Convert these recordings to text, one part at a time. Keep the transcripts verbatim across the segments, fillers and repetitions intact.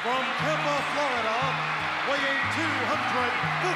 From Tampa, Florida, weighing two hundred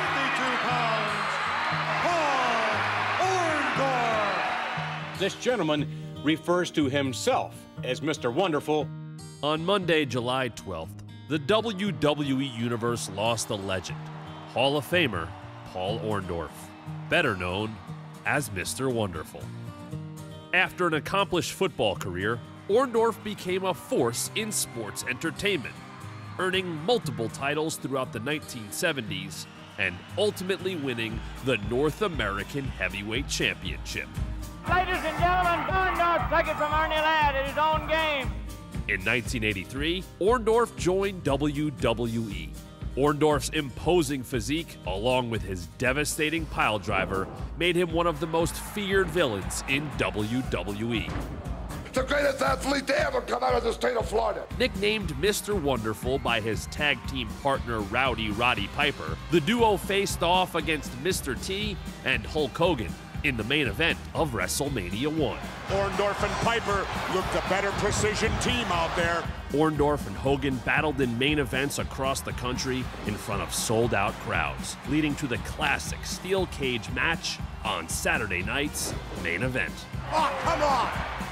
fifty-two pounds, Paul Orndorff. This gentleman refers to himself as Mister Wonderful. On Monday, July twelfth, the W W E Universe lost a legend, Hall of Famer Paul Orndorff, better known as Mister Wonderful. After an accomplished football career, Orndorff became a force in sports entertainment, earning multiple titles throughout the nineteen seventies and ultimately winning the North American Heavyweight Championship. Ladies and gentlemen, Orndorff took it from Ernie Ladd at his own game. In nineteen eighty-three, Orndorff joined W W E. Orndorff's imposing physique, along with his devastating piledriver, made him one of the most feared villains in W W E. The greatest athlete to ever come out of the state of Florida. Nicknamed Mister Wonderful by his tag team partner Rowdy Roddy Piper, the duo faced off against Mister T and Hulk Hogan in the main event of WrestleMania one. Orndorff and Piper looked a better precision team out there. Orndorff and Hogan battled in main events across the country in front of sold-out crowds, leading to the classic steel cage match on Saturday night's main event. Oh, come on!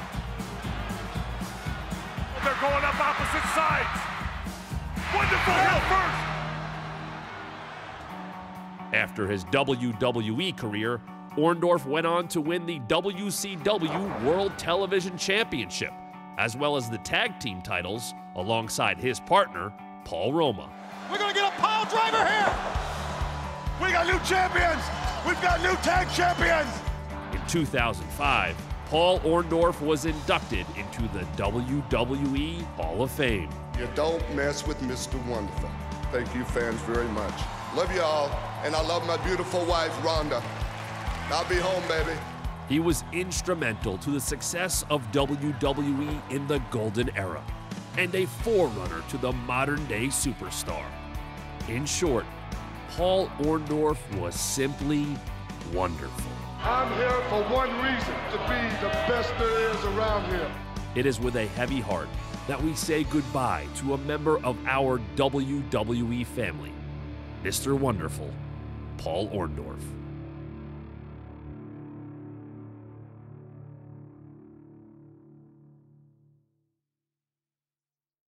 They're going up opposite sides. Wonderful hit first. After his W W E career, Orndorff went on to win the W C W World Television Championship, as well as the tag team titles alongside his partner, Paul Roma. We're gonna get a pile driver here. We got new champions. We've got new tag champions. In two thousand five, Paul Orndorff was inducted into the W W E Hall of Fame. You don't mess with Mister Wonderful. Thank you, fans, very much. Love you all, and I love my beautiful wife, Rhonda. I'll be home, baby. He was instrumental to the success of W W E in the golden era, and a forerunner to the modern-day superstar. In short, Paul Orndorff was simply wonderful. I'm here for one reason, to be the best there is around here. It is with a heavy heart that we say goodbye to a member of our W W E family, Mister Wonderful, Paul Orndorff.